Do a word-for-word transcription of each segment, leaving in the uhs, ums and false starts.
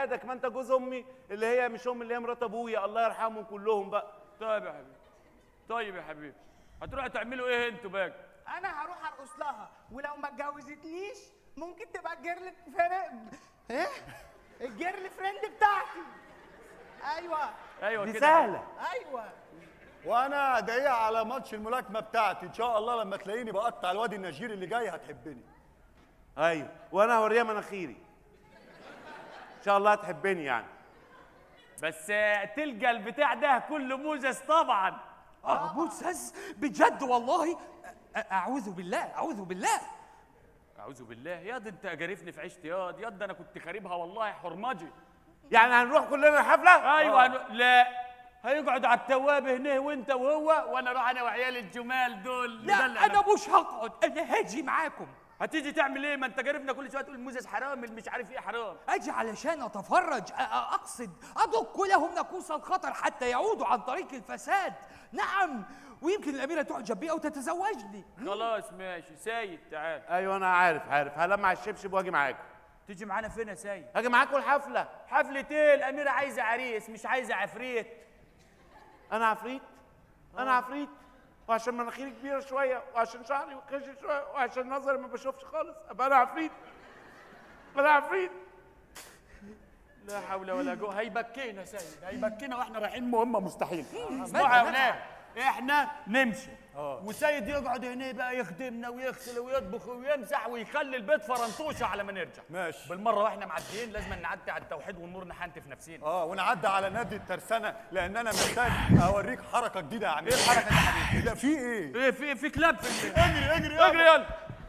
اولادك، ما انت جوز امي اللي هي مش امي اللي هي مرات ابويا الله يرحمهم كلهم بقى. طيب يا حبيبي، طيب يا حبيبي، هتروحوا تعملوا ايه انتوا بقى؟ انا هروح ارقص لها، ولو ما اتجوزتنيش ممكن تبقى الجيرل فريند. ايه؟ الجيرل فريند بتاعتي. ايوه ايوه دي كده سهله. ايوه. وانا ادعيها على ماتش الملاكمه بتاعتي ان شاء الله، لما تلاقيني بقطع الواد النجير اللي جاي هتحبني. ايوه وانا هوريها مناخيري ان شاء الله هتحبني يعني. بس تلقى البتاع ده كله موزس طبعا. اه موزس بجد والله؟ اعوذ بالله اعوذ بالله اعوذ بالله. ياض انت جارفني في عيشتي ياض، ياض انا كنت خاربها والله حرمجي. يعني هنروح كلنا الحفله؟ ايوه هنو... لا هيقعد على التوابه هنا وانت وهو، وانا اروح انا وعيال الجمال دول. لا انا مش هقعد، انا هاجي معاكم. هتيجي تعمل ايه؟ ما انت جارفنا كل شويه تقول الموزس حرام مش عارف ايه حرام. اجي علشان اتفرج، اقصد ادق لهم ناقوس الخطر حتى يعودوا عن طريق الفساد. نعم، ويمكن الاميره تعجب بي او تتزوجني. خلاص ماشي سيد تعال. ايوه انا عارف عارف هلمع الشبشب واجي معاكم. تيجي معانا فين يا سيد؟ هاجي معاكم الحفله. حفله ايه؟ الاميره عايزه عريس مش عايزه عفريت. انا عفريت؟ انا عفريت؟ وعشان مناخيري كبيره شويه وعشان شعري وخشن شويه وعشان نظري ما بشوفش خالص ابقى انا عفريت؟ انا عفريت؟ لا حول ولا قوه. هيبكينا يا سيد، هيبكينا واحنا رايحين مهمه مستحيل. اسمعوا يا ولاد، احنا نمشي وسيد يقعد هنا بقى يخدمنا ويغسل ويطبخ ويمسح ويخلي البيت فرنطوشه على ما نرجع. ماشي. بالمره واحنا معديين لازم نعدي على التوحيد والنور نحنتف نفسينا. اه ونعدي على نادي الترسانه لان انا محتاج اوريك حركه جديده يا عم. ايه الحركه دي يا حبيبي؟ لا في ايه؟ ايه في في كلاب في ال- اجري اجري اجري يلا.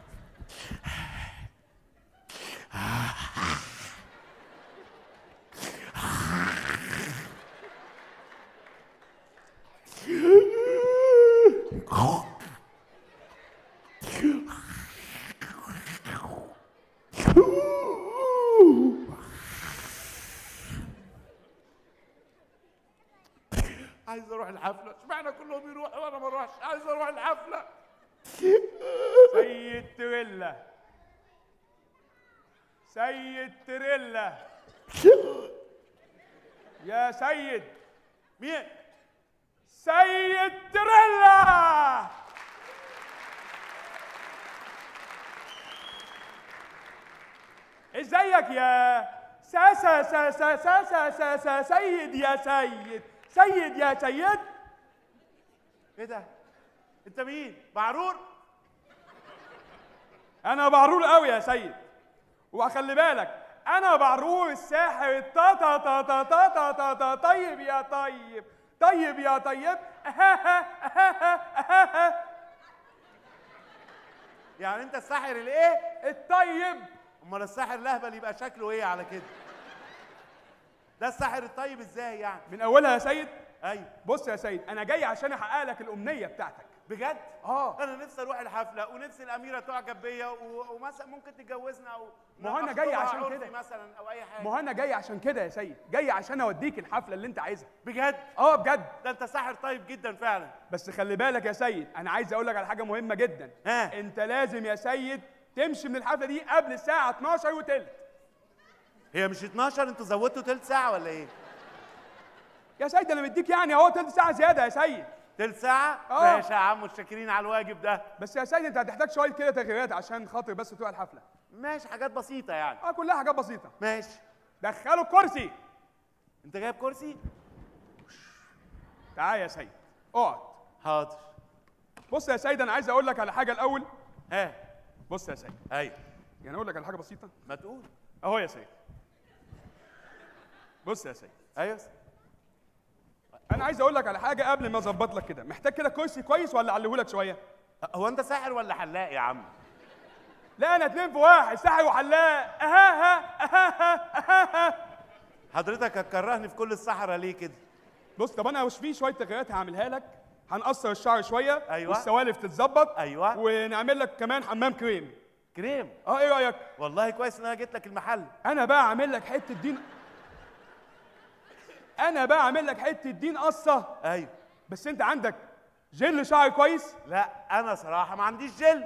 عايز اروح الحفله، اشمعنى كلهم يروحوا وانا ما اروحش؟ عايز اروح الحفله. سيد تريلا، سيد تريلا، يا سيد. مين؟ سيد تريلا. ازيك يا سا سا سا سا سا سا سا سا سيد يا سيد، سيد يا سيد. ايه ده؟ انت مين؟ بعرور؟ انا بعرور قوي يا سيد، وخلي بالك انا بعرور الساحر تا تا تا تا تا تا تا تا طيب يا طيب، طيب يا طيب. يعني انت الساحر الايه؟ الطيب. امال الساحر الاهبل يبقى شكله ايه على كده؟ ده الساحر الطيب ازاي يعني؟ من اولها يا سيد. ايوه. بص يا سيد، انا جاي عشان احقق لك الامنيه بتاعتك. بجد؟ اه. انا نفسي اروح الحفله ونفسي الاميره تعجب بيا و- ومثلا ممكن تتجوزنا او ما هو أنا جاي نخطبها عشان عرفي كده. مثلا او اي حاجه. ما هو انا جاي عشان كده يا سيد، جاي عشان اوديك الحفله اللي انت عايزها. بجد؟ اه بجد. ده انت ساحر طيب جدا فعلا. بس خلي بالك يا سيد، انا عايز اقول لك على حاجه مهمه جدا. ها. انت لازم يا سيد تمشي من الحفله دي قبل الساعه اتناشر وتلت. هي مش اتناشر؟ انتوا زودتوا تلت ساعه ولا ايه؟ يا سيد انا مديك يعني اهو تلت ساعه زياده يا سيد. تلت ساعه؟ اه. ماشي يا عم، متشكرين على الواجب ده. بس يا سيد انت هتحتاج شويه كده تغييرات عشان خاطر بس تروح الحفله. ماشي، حاجات بسيطه يعني. اه كلها حاجات بسيطه. ماشي. دخلوا الكرسي. انت جايب كرسي؟ تعال يا سيد اقعد. حاضر. بص يا سيد انا عايز اقول لك على حاجه الاول. ها. بص يا سيد، ايوه. يعني اقول لك على حاجه بسيطه. ما تقول. اهو يا سيد. بص يا سيد، ايوه. انا عايز اقول لك على حاجه قبل ما اظبط لك كده. محتاج كده كرسي كويس ولا اعليه لك شويه؟ هو انت ساحر ولا حلاق يا عم؟ لا انا اتنين في واحد، ساحر وحلاق. اها اها اها. حضرتك هتكرهني في كل الصحراء ليه كده؟ بص طب انا مش في شويه تغييرات هعملها لك. هنقصر الشعر شويه. أيوة. والسوالف تتظبط. أيوة. ونعمل لك كمان حمام كريم. كريم؟ اه ايه رايك؟ والله كويس ان انا جيت لك المحل. انا بقى اعمل لك حته دين. انا بقى اعمل لك حته دين قصه. ايوه. بس انت عندك جل شعر كويس؟ لا انا صراحه ما عنديش جل.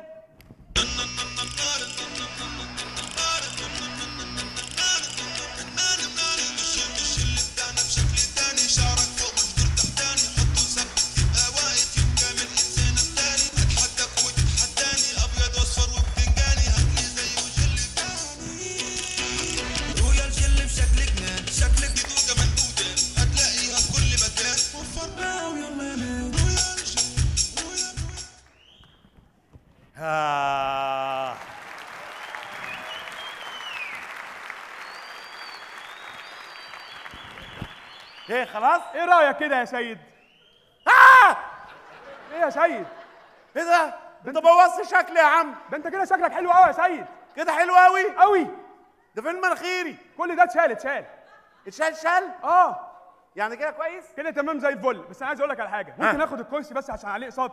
آه. ايه خلاص؟ ايه رايك كده يا سيد؟ آه! ايه يا سيد؟ ايه ده؟ انت بوظت شكلي يا عم. ده انت كده شكلك حلو قوي يا سيد. كده حلو قوي قوي. ده فين مناخيري؟ كل ده اتشال اتشال. اتشال شال؟ اه يعني كده كويس؟ كده تمام زي الفل. بس انا عايز اقول لك على حاجه، ممكن اخد الكرسي بس عشان عليه اقساط؟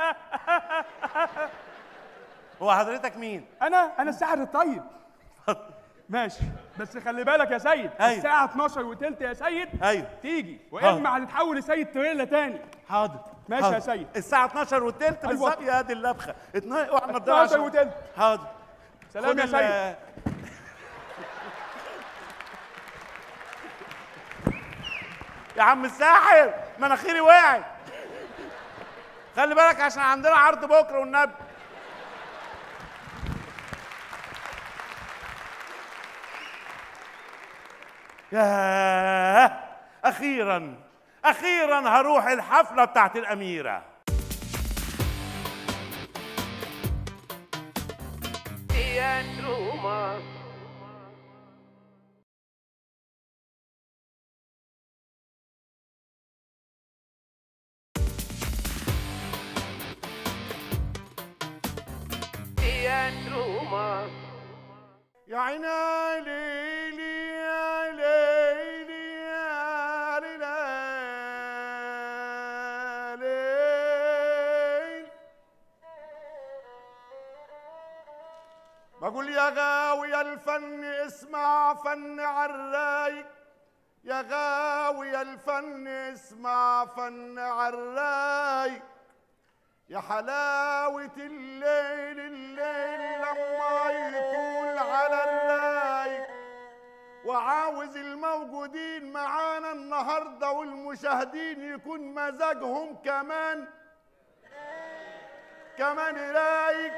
هو حضرتك مين؟ انا انا الساحر الطيب. ماشي، بس خلي بالك يا سيد. أيوة. الساعه اتناشر وتلت يا سيد. ايوه تيجي واما حاضر. هتتحول لسيد تريلا تاني. حاضر ماشي حاضر. يا سيد. الساعة اتناشر والتلت أيوة. بالظبط يا دي اللبخة. اتنا- اوعى النضارة اتناشر عشان- وتلت. حاضر. سلام خد يا ال- سيد. يا عم الساحر مناخيري وقعت. خلي بالك عشان عندنا عرض بكره والنبي. ياه اخيرا اخيرا هروح الحفله بتاعت الاميره. يا عيني ليلي يا ليلي يا ليل. بقول يا غاوي الفن اسمع فن عالرايق، يا غاوي الفن اسمع فن عالرايق، يا حلاوة الليل الليل لما يطول على الرايق. وعاوز الموجودين معانا النهارده والمشاهدين يكون مزاجهم كمان كمان رايق،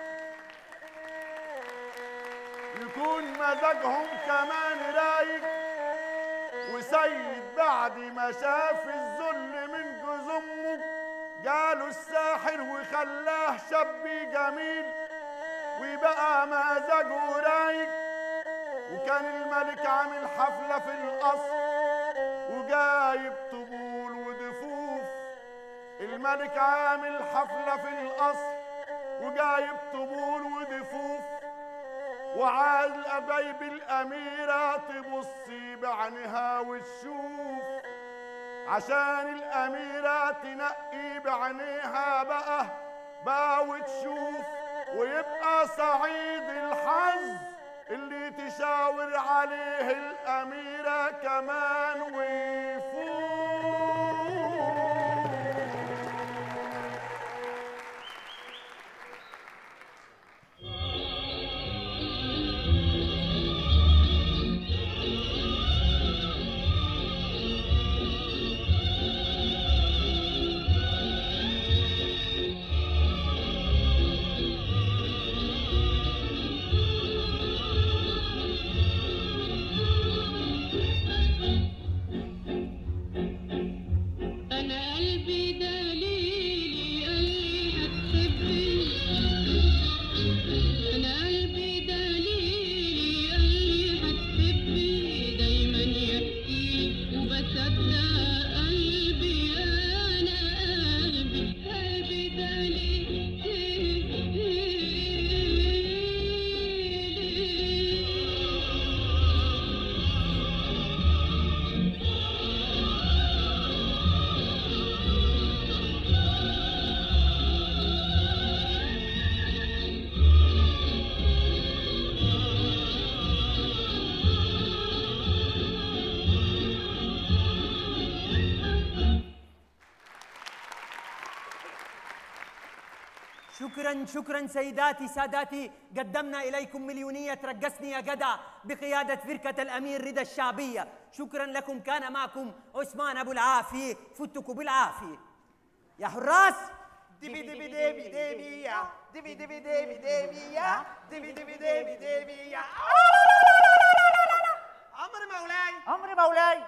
يكون مزاجهم كمان رايق. وسيد بعد ما شاف الذل من جوز امه جاله الساحر وخلاه شاب جميل وبقى مزاجه رايق. وكان الملك عامل حفلة في القصر وجايب طبول وضفوف. الملك عامل حفلة في القصر وجايب طبول وضفوف، وعاد الأبايب الأميرة تبصي بعينها وتشوف، عشان الأميرة تنقي بعينيها بقى بقى وتشوف، ويبقى سعيد الحظ اللي تشاور عليه الأميرة كمان ويفوز. شكرا شكرا سيداتي ساداتي، قدمنا إليكم مليونية رقصني يا جدع بقيادة فرقة الأمير رضا الشعبية. شكرا لكم، كان معكم عثمان أبو العافية، فتكوا بالعافية يا حراس. دبي دبي دبي دبي يا دبي دبي دبي دبي يا دبي دبي دبي دبي يا أمر مولاي عمري مولاي.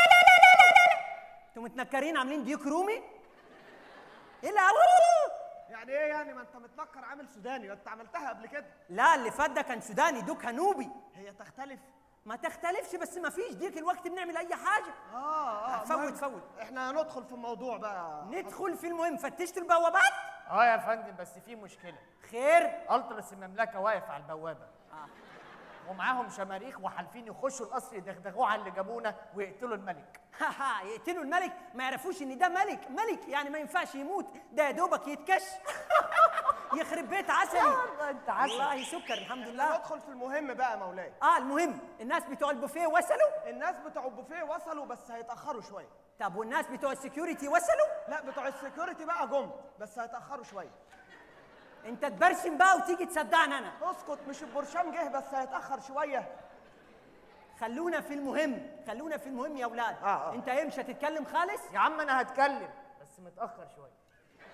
انتوا متنكرين عاملين ديك رومي؟ ايه اللي يعني ايه يعني؟ ما انت متنكر عامل سوداني، انت عملتها قبل كده. لا اللي فات ده كان سوداني، دوك نوبي. هي تختلف؟ ما تختلفش، بس ما فيش ديك الوقت بنعمل اي حاجه. اه اه فوت فوت. احنا ندخل في الموضوع بقى. ندخل في المهم. فتشت البوابات؟ اه يا فندم، بس في مشكله. خير؟ الطرس المملكه واقف على البوابه. اه ومعاهم شماريخ وحالفين يخشوا القصر يدغدغوه على اللي جابونا ويقتلوا الملك. ها يقتلوا الملك؟ ما يعرفوش ان ده ملك. ملك يعني ما ينفعش يموت، ده يا دوبك يتكش. يخرب بيت عسلي. انت عسل. والله سكر الحمد لله. ندخل في المهم بقى يا مولاي. اه المهم، الناس بتوع البوفيه وصلوا؟ الناس بتوع البوفيه وصلوا بس هيتاخروا شويه. طب والناس بتوع السكيورتي وصلوا؟ لا بتوع السكيورتي بقى جم بس هيتاخروا شويه. انت تبرشم بقى وتيجي تصدقني انا. اسكت، مش البرشام جه بس هيتاخر شويه. خلونا في المهم، خلونا في المهم يا اولاد. آه آه. انت ايه مش هتتكلم خالص؟ يا عم انا هتكلم بس متاخر شويه.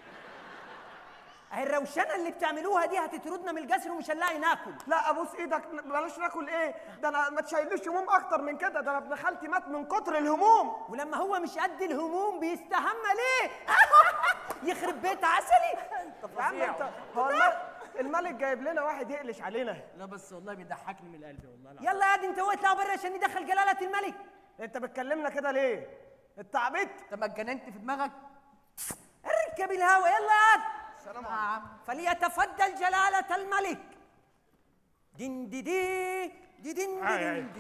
اهي الروشنه اللي بتعملوها دي هتطردنا من الجسر ومش هنلاقي ناكل. لا ابوس ايدك، بلاش ناكل. ايه ده؟ انا ما تشيلنيش هموم اكتر من كده، ده انا ابن خالتي مات من كتر الهموم. ولما هو مش قد الهموم بيستهمى ليه؟ يخرب بيت عسلي. يا عم انت، هو الملك, الملك جايب لنا واحد يقلش علينا. لا بس والله بيضحكني من القلب والله العظيم. يلا يا دي انت وقت بره عشان ندخل جلاله الملك. انت بتكلمنا كده ليه؟ انت عبيط؟ انت ما اتجننت في دماغك؟ اركب الهوا يلا يا دي. السلام عليكم. فليتفضل جلاله الملك. دين دي دي دي دين دي آي آي. دين دي.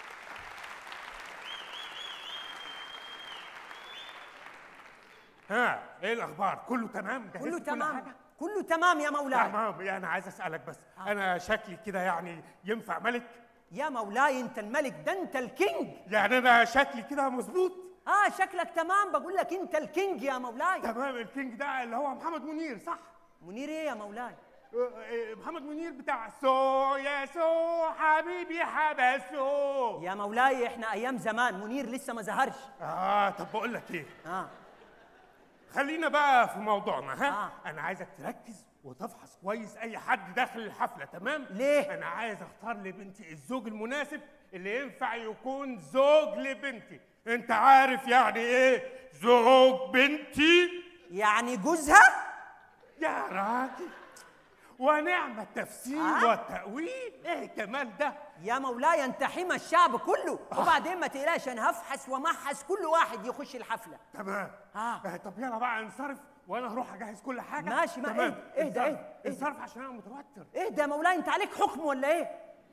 ها ايه الاخبار؟ كله تمام؟ جهزت كله كل تمام، حاجة؟ كله تمام يا مولاي. تمام. يعني عايز اسالك بس، انا شكلي كده يعني ينفع ملك؟ يا مولاي انت الملك، ده انت الكينج. يعني انا شكلي كده مظبوط؟ اه شكلك تمام، بقول لك انت الكينج يا مولاي. تمام. الكينج ده اللي هو محمد منير صح؟ منير ايه يا مولاي؟ آه، آه، محمد منير بتاع سو يا سو حبيبي حبسو. يا مولاي احنا ايام زمان، منير لسه ما ظهرش. اه طب بقول لك ايه، اه خلينا بقى في موضوعنا. ها آه. انا عايزك تركز وتفحص كويس اي حد داخل الحفله. تمام؟ ليه؟ انا عايز اختار لبنتي الزوج المناسب اللي ينفع يكون زوج لبنتي. انت عارف يعني ايه زوج بنتي؟ يعني جوزها؟ يا راجل ونعم التفسير آه؟ والتأويل. ايه الجمال ده؟ يا مولاي انت حمى الشعب كله. وبعدين ما تقلقش، انا هفحص ومحس كل واحد يخش الحفله. تمام. آه. آه، طب يلا بقى انصرف وانا هروح اجهز كل حاجه. ماشي، ما تمام. اهدى اهدى انصرف. اهدى اهدى. انصرف عشان انا متوتر. ايه ده يا مولاي، انت عليك حكم ولا ايه؟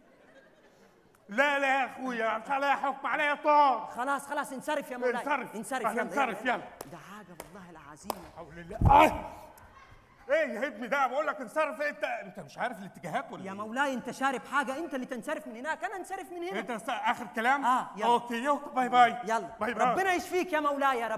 لا لا يا اخويا، مش عليا حكم، عليا طار. خلاص خلاص انصرف يا مولاي. انصرف. انصرف آه، يلا انصرف يلا. ده حاجه والله العظيم. حول الله. آه. ايه يا ابني ده؟ بقول لك انصرف. انت انت مش عارف الاتجاهات ولا يا إيه؟ مولاي انت شارب حاجه، انت اللي تنصرف من هناك، انا انصرف من هنا. انت س- اخر كلام؟ آه، يلا. اوكي يلا باي باي. يلا باي باي. ربنا يشفيك يا مولاي يا رب.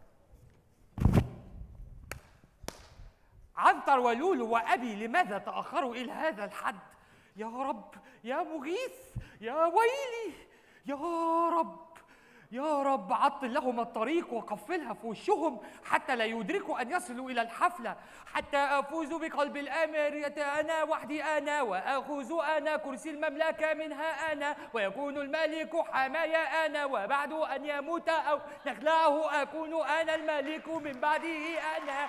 عنتر ولولو وأبي لماذا تأخروا إلى هذا الحد؟ يا رب يا مغيث يا ويلي يا رب يا رب عطل لهم الطريق وقفلها في وشهم حتى لا يدركوا أن يصلوا إلى الحفلة، حتى أفوز بقلب الأمير أنا وحدي أنا وأخذ أنا كرسي المملكة منها أنا ويكون الملك حمايا أنا وبعد أن يموت أو نخلعه أكون أنا الملك من بعده أنا.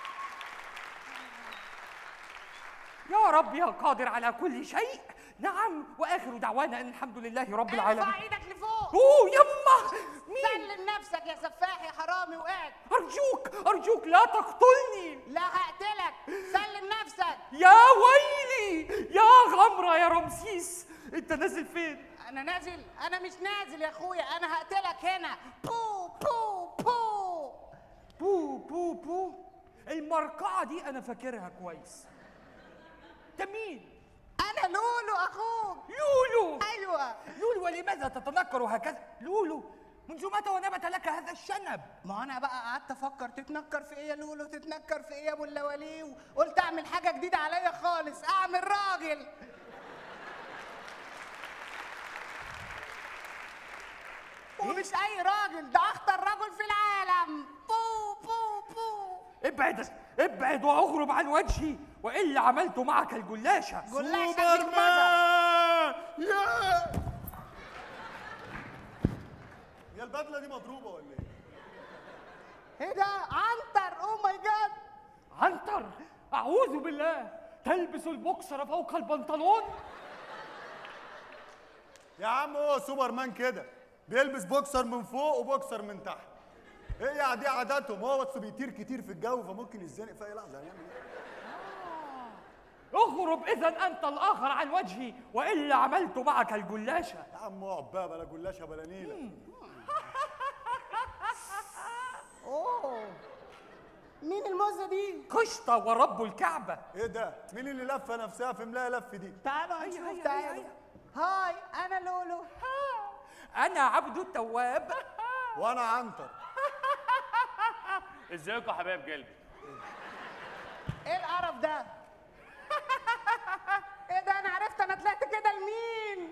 يا رب يا قادر على كل شيء. نعم، واخر دعوانا ان الحمد لله رب العالمين. ارفع ايدك لفوق. اوه يما مين؟ سلم نفسك يا سفاح يا حرامي وقعت. ارجوك ارجوك لا تقتلني. لا هقتلك، سلم نفسك. يا ويلي يا غمرة يا رمسيس، انت نازل فين؟ انا نازل؟ انا مش نازل يا اخويا، انا هقتلك هنا. بو بو بو بو بو بو. المرقعة دي انا فاكرها كويس. ده مين؟ انا لولو اخوك. لولو. ايوه لولو، ولماذا تتنكر هكذا؟ لولو، منذ متى ونبت لك هذا الشنب؟ ما انا بقى قعدت افكر تتنكر في ايه يا لولو، تتنكر في ايه يا ابو اللواليه، قلت اعمل حاجه جديده عليا خالص، اعمل راجل. ومش اي راجل، ده اخطر رجل في العالم. بو بو بو. ابعد ابعد واغرب عن وجهي والا عملت معك الجلاشه. جلاشه سوبرمان. يا يا البدله دي مضروبه ولا ايه؟ ايه ده؟ عنتر. اوه ماي جاد. عنتر اعوذ بالله، تلبس البوكسر فوق البنطلون؟ يا عم هو سوبرمان كده بيلبس بوكسر من فوق وبوكسر من تحت. هي دي عاداتهم، هو بس بيطير كتير في الجو فممكن يتزنق في اي لحظه. هيعمل ايه؟ اغرب اذا انت الاخر عن وجهي والا عملت معك الجلاشه. يا عم اقعد بقى، بلا جلاشه بلا نيله. اوه، مين الموزه دي؟ قشطه ورب الكعبه. ايه ده؟ مين اللي لفه نفسها في ملاها لف دي؟ تعالوا نشوف. تعالوا. هاي انا لولو. انا عبدو التواب. وانا عنتر. ازيكم يا حبايب قلبي؟ ايه القرف ده؟ ايه ده؟ انا عرفت انا طلعت كده لمين؟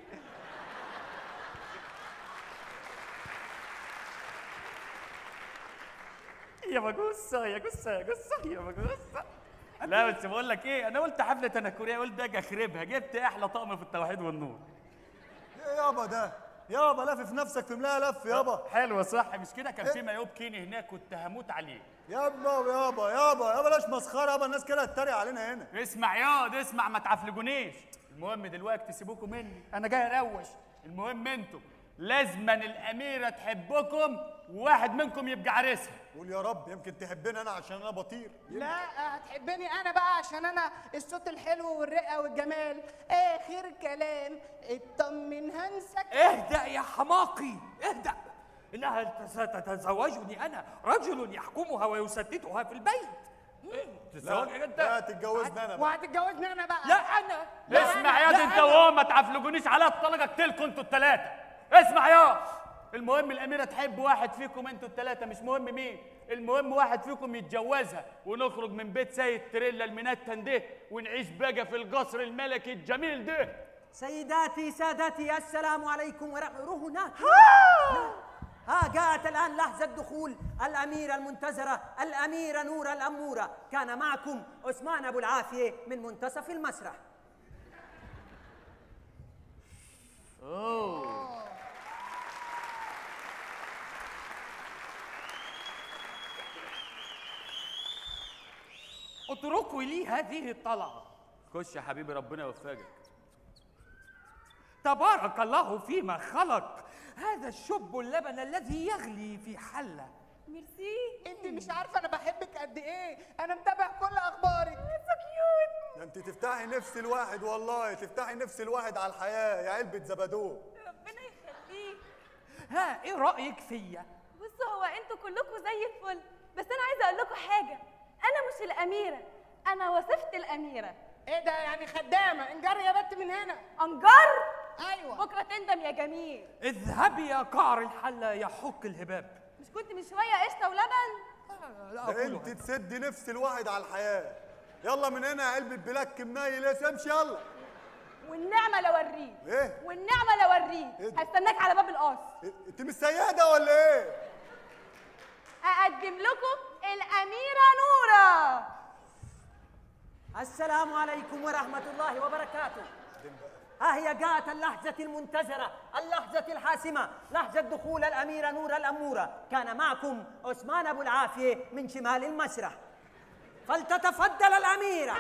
يا مجوسة يا جثة يا جثة يا مجوسة. لا بس بقول لك ايه، انا قلت حفله تنكريه، قلت اجي اخربها، جبت احلى طقم في التوحيد والنور. ايه يابا ده؟ يابا لافف نفسك في ملاها لف يابا. حلوه صح مش كده؟ كان في مايوب كيني هناك كنت هموت عليه. يابا يابا يابا يابا بلاش مسخره يابا، الناس كده هتتريق علينا هنا. اسمع ياض اسمع، ما تعفلجونيش. المهم دلوقتي سيبوكم مني، انا جاي اروش. المهم انتوا لازما الاميره تحبكم وواحد منكم يبقى عريسها. قول يا رب، يمكن تحبني انا عشان انا بطير. لا هتحبني انا بقى عشان انا الصوت الحلو والرقه والجمال. اخر كلام اطمن هنسك. اهدأ يا حماقي اهدأ، انها ستتزوجني انا، رجل يحكمها ويستتها في البيت. تتزوجك انت؟ لا تتجوزني انا بقى. وهتتجوزني انا بقى. لا انا. اسمع ياض انت وهو، ما تعفلجونيش على الطلاق، اقتلكم انتوا الثلاثه. اسمع ياض، المهم الاميره تحب واحد فيكم انتوا الثلاثه، مش مهم مين، المهم واحد فيكم يتجوزها ونخرج من بيت سيد تريلا المنتن ده ونعيش بقى في القصر الملكي الجميل ده. سيداتي سادتي السلام عليكم ورحمة الله. هناك ها جاءت الآن لحظة دخول الأميرة المنتظرة الأميرة نور الأمورة. كان معكم عثمان أبو العافية من منتصف المسرح. اوه اتركوا لي هذه الطلعة. خش يا حبيبي ربنا يوفقك. تبارك الله فيما خلق، هذا الشب اللبن الذي يغلي في حلة. ميرسي. انت مش عارفه انا بحبك قد ايه، انا متابع كل اخبارك. سو كيوت. ده انت تفتحي نفس الواحد والله، تفتحي نفس الواحد على الحياه يا علبه زبادو. ربنا يخليك. ها ايه رأيك فيا؟ بصوا هو انتوا كلكم زي الفل، بس انا عايزه اقول لكم حاجه، انا مش الاميره، انا وصفه الاميره. ايه ده؟ يعني خدامه؟ انجري يا بنت من هنا. انجر؟ ايوه. بكره تندم يا جميل. اذهبي يا قعر الحلة يا حك الهباب. مش كنت من شويه قشطه ولبن؟ لا ده انت تسدي نفس الواحد على الحياه. يلا من هنا يا علبه بلاك منيل، امشي يلا. والنعمه لو اوريك. ايه؟ والنعمه لو اوريك. إيه؟ هستناك على باب القصر. إيه؟ انت مش سياده ولا ايه؟ اقدم لكم الاميره نوره. السلام عليكم ورحمة الله وبركاته. ها هي جاءت اللحظة المنتظرة، اللحظة الحاسمة، لحظة دخول الأميرة نور الأمورة. كان معكم عثمان أبو العافية من شمال المسرح، فلتتفضل الأميرة.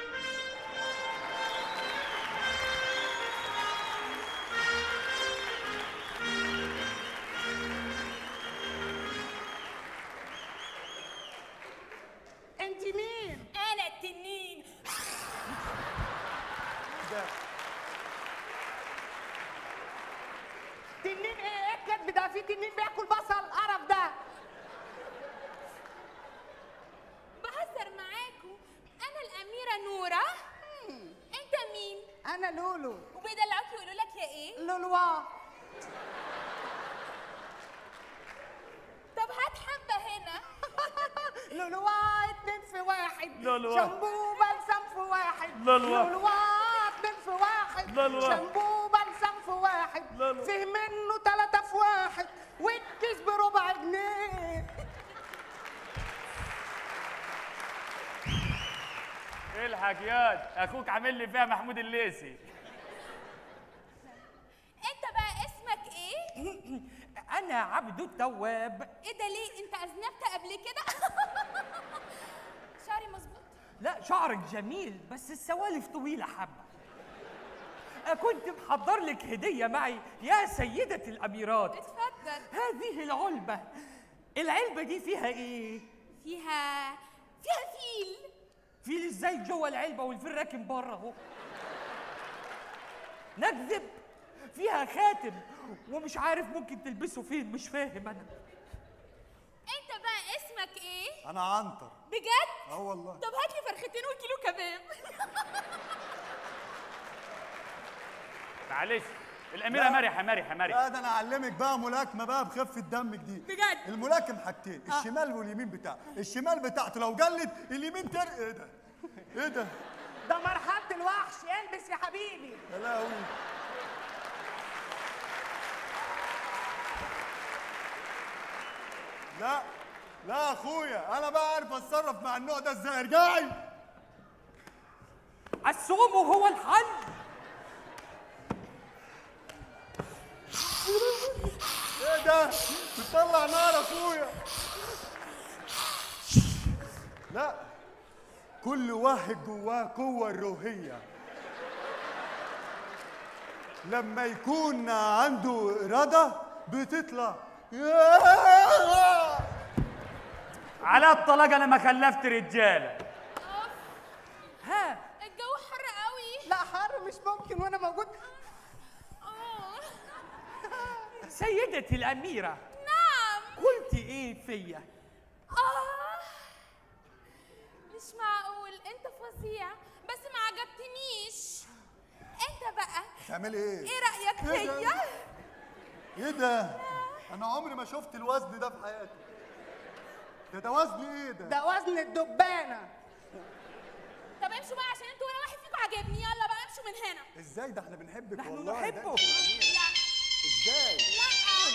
انت مين؟ انا التنين. تنين ايه؟ ايه الكذب ده؟ في تنين بياكل بصل؟ قرف ده. بهزر معاكم، انا الاميره نوره. انت مين؟ انا لولو. وبيدلعوك يقولوا لك يا ايه؟ لولوا. طب هات حبه هنا. لولوا اتنين في واحد. لولوا. شامبو بلسم في واحد. لولوا. لولوا اتنين في واحد. لولوا. شامبو بلسم في واحد. لولوا. فيه منه تلاتة في واحد، والكيس بربع جنيه. الحق ياض، اخوك عامل لي فيها محمود الليثي. انت بقى اسمك ايه؟ انا عبد التواب. ايه ده ليه؟ انت اذنبت قبل كده؟ شعري مظبوط؟ لا شعرك جميل بس السوالف طويلة حبة. كنت محضر لك هدية معي يا سيدة الأميرات. اتفضل. هذه العلبة. العلبة دي فيها إيه؟ فيها فيها فيل. فيل إزاي جوه العلبة والفيل راكن بره أهو؟ نكذب؟ فيها خاتم ومش عارف ممكن تلبسه فين، مش فاهم أنا. أنت بقى اسمك إيه؟ انا عنتر. بجد؟ اه والله. طب هات لي فرختين وكيلو كباب. معلش الاميره مرحه مرحه مرحه. لا ده انا اعلمك بقى ملاكمه بقى بخفه دم جديد. بجد؟ الملاكم حاجتين، الشمال واليمين بتاعه، الشمال بتاعته لو جلد اليمين تر ايه ده؟ ايه ده؟ ده مرحله الوحش، البس يا حبيبي. يا لهوي. لا لا يا اخويا، انا بقى عارف اتصرف مع النوع ده ازاي. ارجعي. السوم هو الحل. ايه ده؟ بتطلع نار يا اخويا. لا، كل واحد جواه قوة الروحية. لما يكون عنده إرادة بتطلع. على الطلاق انا ما خلفت رجاله. ها الجو حر قوي. لا حر مش ممكن وانا موجود. اه سيدتي الأميرة. نعم. قلت إيه فيا؟ اه مش معقول، انت فظيع بس ما عجبتنيش. انت بقى تعملي ايه؟ ايه رأيك فيا؟ ايه ده؟ أنا عمري ما شفت الوزن ده في حياتي. ده ده وزن ايه ده؟ ده وزن الدبانه. طب امشوا بقى عشان انتوا ولا واحد فيكم عجبني. يلا بقى امشوا من هنا. ازاي ده؟ احنا بنحبك نحن والله. نحبه. ده لا ازاي؟ لا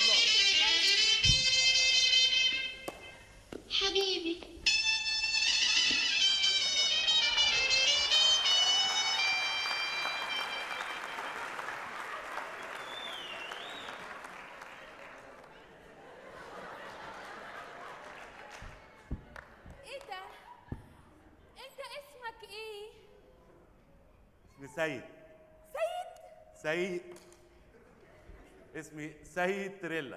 حبيبي ايه ده؟ انت اسمك ايه؟ اسمي سيد. سيد؟ سيد. اسمي سيد تريلا.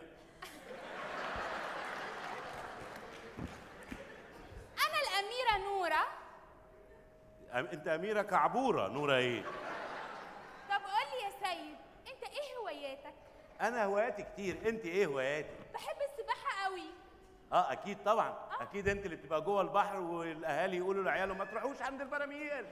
انا الاميره نوره. أم- انت اميره كعبوره. نوره ايه؟ طب قول لي يا سيد، انت ايه هواياتك؟ انا هواياتي كتير. انت ايه هواياتك؟ بحب السباحه قوي. اه اكيد طبعا. آه. اكيد انت اللي بتبقى جوه البحر والاهالي يقولوا لعيالهم ما تروحوش عند البراميل.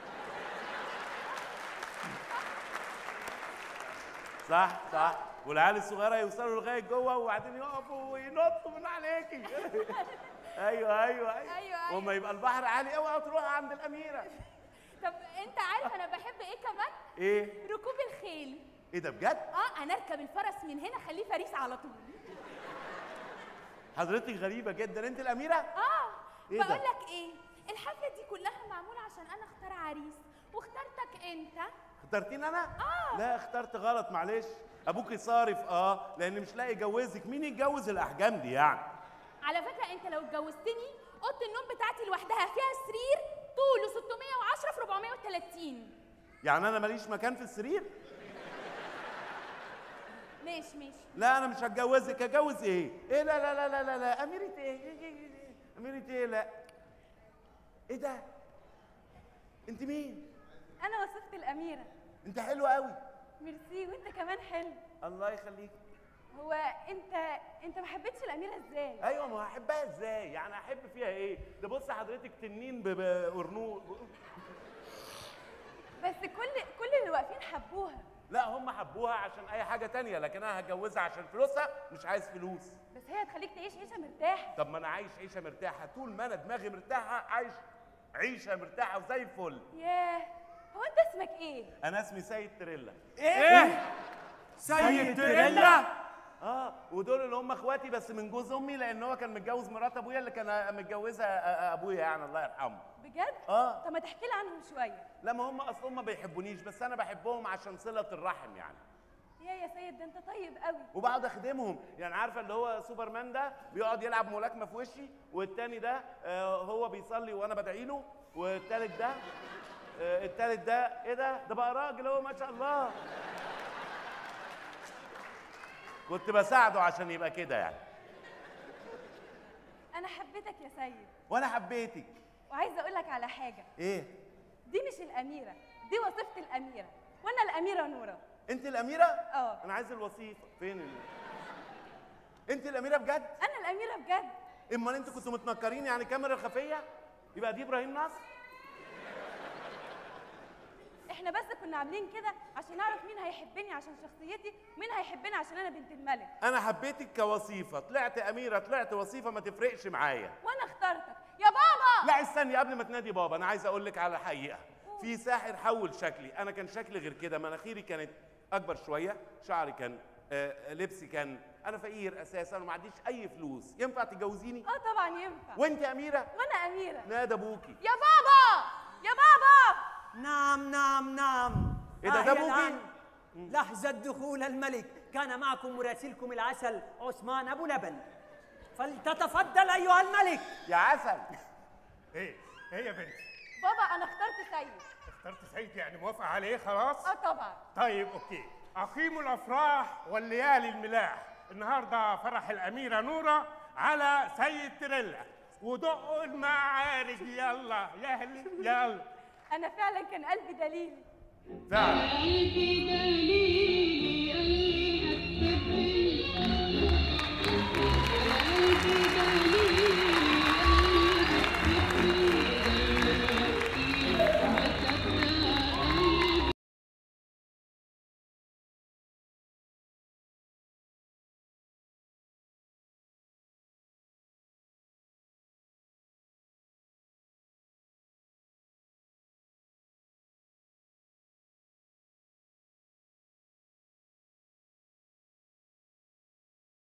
صح صح. والعيال الصغيره يوصلوا لغايه جوه وبعدين يقفوا وينطوا من عليكي. ايوه ايوه ايوه أيوة. وما يبقى البحر عالي اوعى تروح عند الاميره. طب انت عارف انا بحب ايه كمان؟ ايه؟ ركوب الخيل. ايه ده بجد؟ اه انا اركب الفرس من هنا اخليه فريس على طول. حضرتك غريبه جدا. انت الاميره؟ اه إيه ده؟ بقول لك ايه، الحفله دي كلها معموله عشان انا اختار عريس واخترتك انت. اخترتيني انا؟ آه. لا اخترت غلط معلش. ابوكي صارف اه لان مش لاقي يجوزك. مين يتجوز الاحجام دي يعني؟ على فكره انت لو اتجوزتني اوضه النوم بتاعتي لوحدها فيها سرير طوله ستمية وعشرة في أربعمية وتلاتين. يعني انا ماليش مكان في السرير؟ ماشي ماشي. لا انا مش هتجوزك. هتجوز ايه؟ ايه لا لا لا لا لا, لا. اميره ايه؟ إيه, إيه, إيه؟ اميره ايه؟ لا ايه ده؟ انت مين؟ انا وصفت الاميره. انت حلوه قوي. ميرسي وانت كمان حلو. الله يخليك. هو انت انت ما حبيتش الاميره ازاي؟ ايوه ما هحبها ازاي؟ يعني احب فيها ايه؟ ده بص حضرتك تنين ب- بقرنوط. بس كل كل اللي واقفين حبوها. لا هم حبوها عشان اي حاجه تانية، لكن انا هتجوزها عشان فلوسها. مش عايز فلوس. بس هي هتخليك تعيش عيشه مرتاحه. طب ما انا عايش عيشه مرتاحه. طول ما انا دماغي مرتاحه عايش عيشه مرتاحه وزي الفل. ياه، هو انت اسمك ايه؟ انا اسمي سيد تريلا. ايه؟ سيد تريلا؟ اه ودول اللي هم اخواتي بس من جوز امي، لان هو كان متجوز مرات ابويا اللي كان متجوزها ابويا يعني الله يرحمه. بجد؟ اه. طب ما تحكي لي عنهم شويه. لا ما هم اصلا ما بيحبونيش بس انا بحبهم عشان صله الرحم يعني. يا يا سيد ده انت طيب قوي. وبقعد اخدمهم. يعني عارفه اللي هو سوبرمان ده بيقعد يلعب ملاكمه في وشي، والتاني ده آه هو بيصلي وانا بدعي له، والتالت ده آه، التالت ده ايه ده؟ ده بقى راجل اهو ما شاء الله. كنت بساعده عشان يبقى كده يعني. انا حبيتك يا سيد وانا حبيتك. وعايزه اقول لك على حاجه. ايه؟ دي مش الاميره، دي وظيفه الاميره، وانا الاميره نوره. انت الاميره؟ اه. انا عايز الوظيفه. فين ال... انت الاميره بجد؟ انا الاميره بجد. امال انتوا كنتوا متنكرين يعني كاميرا خفيه؟ يبقى دي ابراهيم نصر؟ احنا بس كنا عاملين كده عشان نعرف مين هيحبني عشان شخصيتي ومين هيحبني عشان انا بنت الملك. انا حبيتك كوظيفه، طلعت اميره طلعت وظيفه ما تفرقش معايا. وانا اخترتك يا بابا. لا استني قبل ما تنادي بابا، انا عايز اقول لك على حقيقه. في ساحر حول شكلي، انا كان شكلي غير كده، مناخيري كانت اكبر شويه، شعري كان آه، لبسي كان، انا فقير اساسا وما عنديش اي فلوس. ينفع تتجوزيني؟ اه طبعا ينفع. وانت اميره؟ وانا اميره. نادى ابوكي. يا بابا يا بابا. نعم نعم نعم. ايه ده؟ ده ابوكي؟ لحظة دخول الملك كان معكم مراسلكم العسل عثمان أبو لبن، فلتتفضل أيها الملك. يا عسل. ايه ايه يا بنتي؟ بابا انا اخترت سيد. اخترت سيد يعني موافقه عليه خلاص؟ اه طبعا. طيب اوكي. اقيموا الافراح والليالي الملاح. النهارده فرح الاميره نوره على سيد تريلا، ودقوا المعارج يلا يا هلي يلا. انا فعلا كان قلبي دليلي. فعلا. قلبي دليلي قال لي هتسيبني